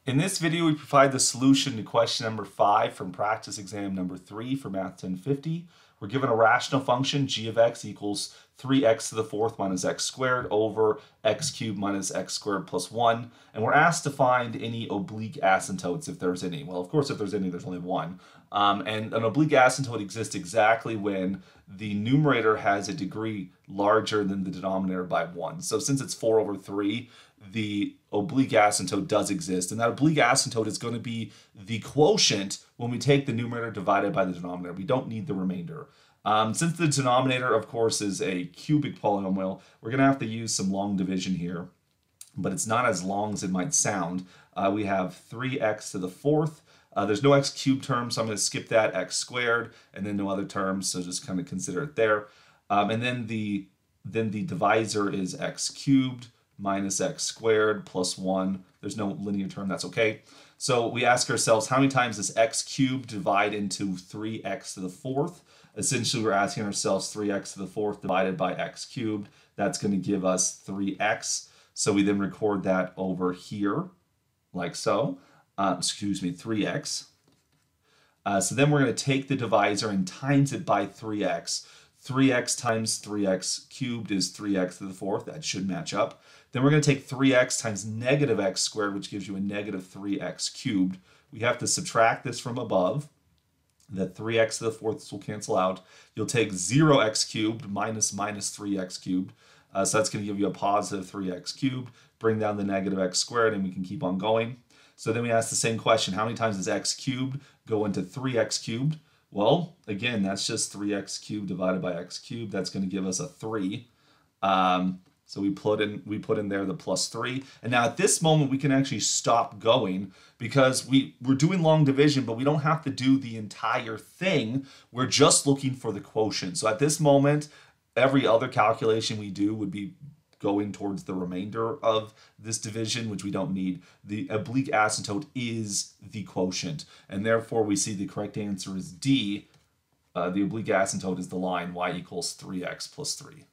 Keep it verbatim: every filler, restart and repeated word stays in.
In this video, we provide the solution to question number five from practice exam number three for Math ten fifty. We're given a rational function, g of x equals three x to the fourth minus x squared over x cubed minus x squared plus one. And we're asked to find any oblique asymptotes if there's any. Well, of course, if there's any, there's only one. Um, and an oblique asymptote exists exactly when the numerator has a degree larger than the denominator by one. So since it's four over three, the oblique asymptote does exist. And that oblique asymptote is going to be the quotient when we take the numerator divided by the denominator. We don't need the remainder. Um, since the denominator, of course, is a cubic polynomial, we're going to have to use some long division here. But it's not as long as it might sound. Uh, we have three x to the fourth. Uh, there's no x cubed term, so I'm going to skip that, x squared, and then no other terms, so just kind of consider it there. Um, and then the, then the divisor is x cubed minus x squared plus one. There's no linear term, that's okay. So we ask ourselves, how many times does x cubed divide into three x to the fourth? Essentially, we're asking ourselves three x to the fourth divided by x cubed. That's going to give us three x. So we then record that over here, like so. Uh, excuse me, three x. Uh, so then we're going to take the divisor and times it by three x. three x times three x cubed is three x to the fourth. That should match up. Then we're going to take three x times negative x squared, which gives you a negative three x cubed. We have to subtract this from above. That three x to the fourth will cancel out. You'll take zero x cubed minus minus three x cubed. Uh, so that's going to give you a positive three x cubed. Bring down the negative x squared, and we can keep on going. So then we ask the same question. How many times does x cubed go into three x cubed? Well, again, that's just three x cubed divided by x cubed. That's going to give us a three. Um, so we put in we put in there the plus three. And now at this moment, we can actually stop going because we, we're doing long division, but we don't have to do the entire thing. We're just looking for the quotient. So at this moment, every other calculation we do would be going towards the remainder of this division, which we don't need. The oblique asymptote is the quotient, and therefore we see the correct answer is D. Uh, the oblique asymptote is the line y equals three x plus three.